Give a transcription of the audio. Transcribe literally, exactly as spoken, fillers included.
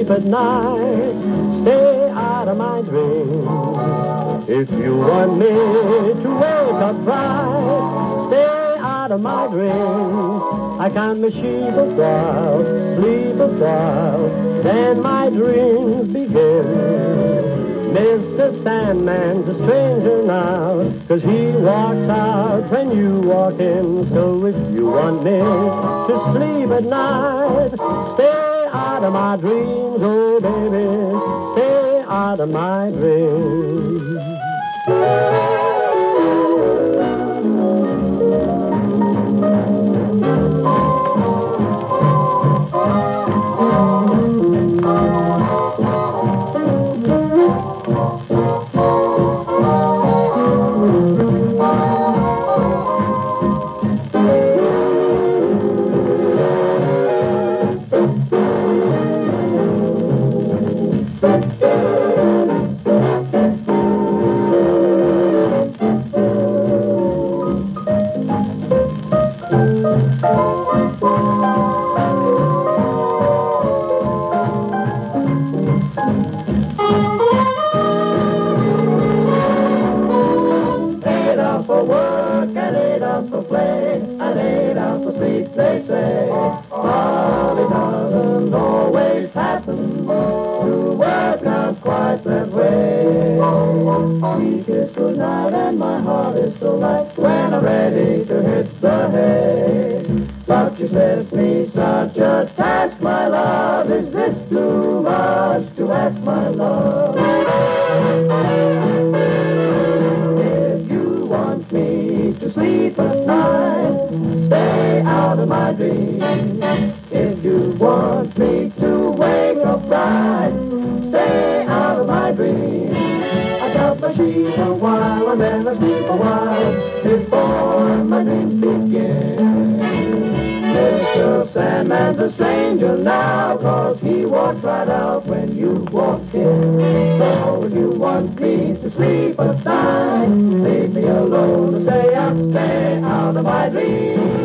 sleep at night. Stay out of my dreams. If you want me to wake up bright, stay out of my dreams. I can mischieve a while, sleep a while, then my dreams begin. Mister Sandman's a stranger now, 'cause he walks out when you walk in. So if you want me to sleep at night, stay out of my dreams, oh baby, stay out of my dreams. For work and eight hours for play and eight hours for sleep, they say. But it doesn't always happen to work out quite that way. Sleep is good night and my heart is so light when I'm ready to hit the hay. But you set me such a task, my love. Is this too much to ask, my love? Me to sleep at night, stay out of my dreams. If you want me to wake up bright, stay out of my dreams. I count my sheep a while and then I sleep a while before my dreams begin. Mister Sandman's a stranger now, 'cause he walks right out when you walk in. So if you want me to sleep at night, leave me alone and stay out, stay out of my dreams.